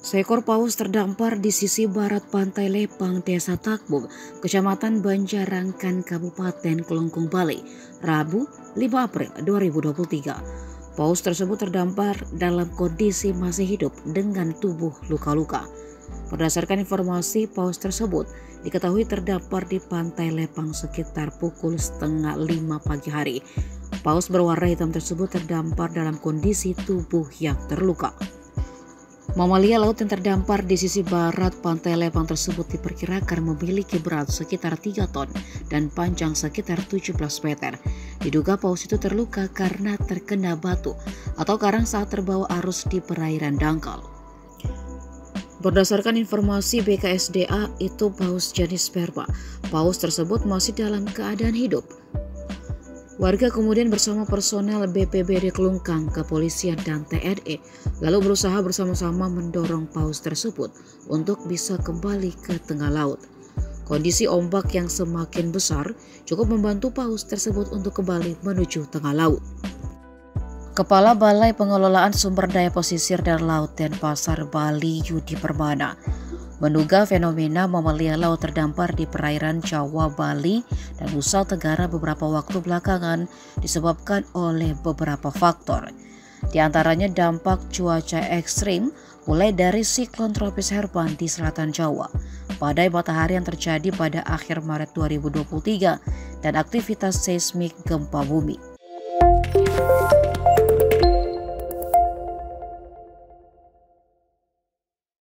Seekor paus terdampar di sisi barat pantai Lepang, Desa Takbub, Kecamatan Banjarangkan, Kabupaten Kelungkung, Bali, Rabu 5 April 2023. Paus tersebut terdampar dalam kondisi masih hidup dengan tubuh luka-luka. Berdasarkan informasi, paus tersebut diketahui terdampar di pantai Lepang sekitar pukul 4:30 pagi hari. Paus berwarna hitam tersebut terdampar dalam kondisi tubuh yang terluka. Mamalia laut yang terdampar di sisi barat pantai Lepang tersebut diperkirakan memiliki berat sekitar 3 ton dan panjang sekitar 17 meter. Diduga paus itu terluka karena terkena batu atau karang saat terbawa arus di perairan dangkal. Berdasarkan informasi BKSDA, itu paus jenis sperma. Paus tersebut masih dalam keadaan hidup. Warga kemudian bersama personel BPBD Kelungkang, kepolisian, dan TNI lalu berusaha bersama-sama mendorong paus tersebut untuk bisa kembali ke tengah laut. Kondisi ombak yang semakin besar cukup membantu paus tersebut untuk kembali menuju tengah laut. Kepala Balai Pengelolaan Sumber Daya Pesisir dan Laut Denpasar, Bali, Yudi Permana, menduga fenomena mamalia laut terdampar di perairan Jawa, Bali, dan Nusa Tenggara beberapa waktu belakangan disebabkan oleh beberapa faktor. Di antaranya dampak cuaca ekstrim, mulai dari siklon tropis Herman di selatan Jawa, badai matahari yang terjadi pada akhir Maret 2023, dan aktivitas seismik gempa bumi.